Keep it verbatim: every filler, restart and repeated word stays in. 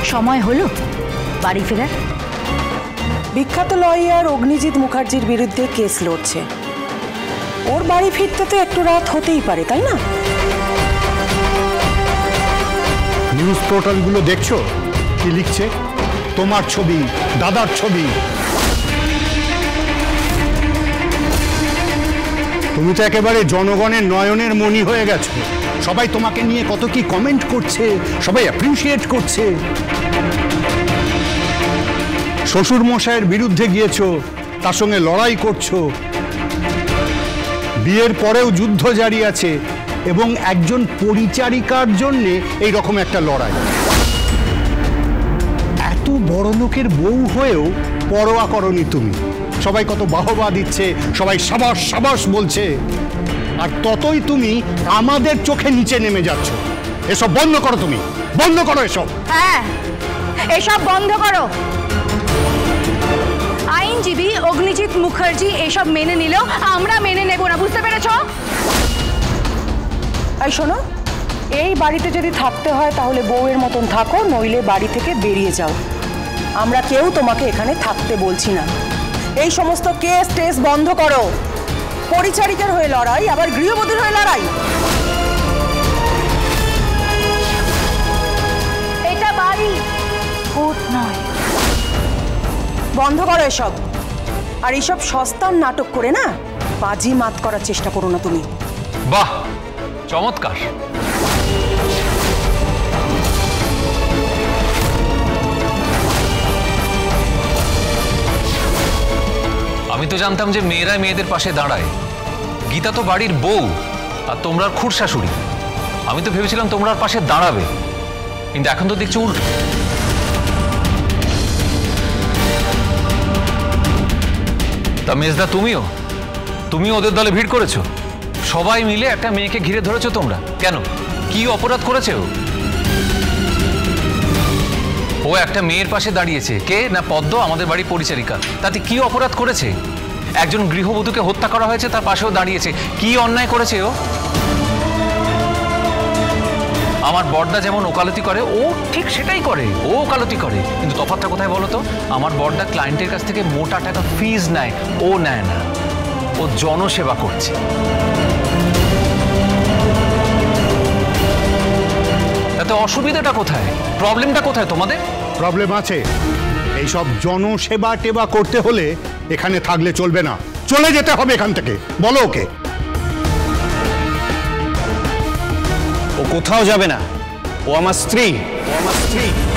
সময় হলো বাড়ি ফেরার? বিখ্যাত লয়ার অগ্নিজিৎ মুখার্জির বিরুদ্ধে কেস লড়ছে, ওর বাড়ি ফিরতে তো একটু রাত হতেই পারে, তাই না? নিউজ পোর্টালগুলো দেখছো কি লিখছে? তোমার ছবি, দাদার ছবি। তুমি তো একেবারে জনগণের নয়নের মণি হয়ে গেছো। সবাই তোমাকে নিয়ে কত কি কমেন্ট করছে, সবাই অ্যাপ্রিশিয়েট করছে। শ্বশুর মশাইয়ের বিরুদ্ধে গিয়েছো, তার সঙ্গে লড়াই করছো। বিয়ের পরেও যুদ্ধ জারি আছে এবং একজন পরিচারিকার জন্য এই রকম একটা লড়াই। এত বড় লোকের বউ হয়েও পরোয়া করনি তুমি। সবাই কত বাহবা দিচ্ছে, সবাই সাবাস সাবাস বলছে, আর ততই তুমি আমাদের চোখে নিচে নেমে যাচ্ছ। এসব বন্ধ করো, তুমি বন্ধ করো এসব। হ্যাঁ, এসব বন্ধ করো। আইনজীবী অগ্নিজিৎ মুখার্জি এসব মেনে নিলেও আমরা মেনে নেব না, বুঝতে পেরেছো? এই শোনো, এই বাড়িতে যদি থাকতে হয় তাহলে বউয়ের মতন থাকো, নইলে বাড়ি থেকে বেরিয়ে যাও। আমরা কেউ তোমাকে এখানে থাকতে বলছি না। এই সমস্ত কেস টেস বন্ধ করো। পরিচারিকার হয়ে লড়াই, আবার গৃহবধূর হয়ে লড়াই। এটা বাড়ি, কোর্ট নয়। বন্ধ করো এসব। আর এইসব সস্তার নাটক করে না বাজি মাত করার চেষ্টা করো না তুমি। বাহ, চমৎকার। আমি তো জানতাম যে মেয়েরা মেয়েদের পাশে দাঁড়ায়। গীতা তো বাড়ির বউ, আর তোমরা খুড়শাশুড়ি। আমি তো ভেবেছিলাম তোমরা পাশে দাঁড়াবে, কিন্তু এখন তো দেখছি উল্টো। তা মেজদা, তুমিও তুমিও ওদের দলে ভিড় করেছো? সবাই মিলে একটা মেয়েকে ঘিরে ধরেছো তোমরা কেন? কি অপরাধ করেছে ও? ও একটা মেয়ের পাশে দাঁড়িয়েছে। কে? না পদ্ম, আমাদের বাড়ির পরিচারিকা। তাতে কি অপরাধ করেছে? একজন গৃহবধূকে হত্যা করা হয়েছে, তার পাশেও দাঁড়িয়েছে। কি অন্যায় করেছে ও? আমার বড়দা যেমন ওকালতি করে, ও ঠিক সেটাই করে। ও ওকালতি করে, কিন্তু তফাৎটা কোথায় বলো তো? আমার বড়দা ক্লায়েন্টের কাছ থেকে মোটা টাকা ফিজ নেয়, ও নেয় না। ও জনসেবা করছে। তাতে অসুবিধাটা কোথায়? প্রবলেমটা কোথায় তোমাদের? প্রবলেম আছে। এইসব জনসেবা টেবা করতে হলে এখানে থাকলে চলবে না, চলে যেতে হবে এখান থেকে। বলো ওকে। ও কোথাও যাবে না, ও আমার স্ত্রী, ও আমার স্ত্রী।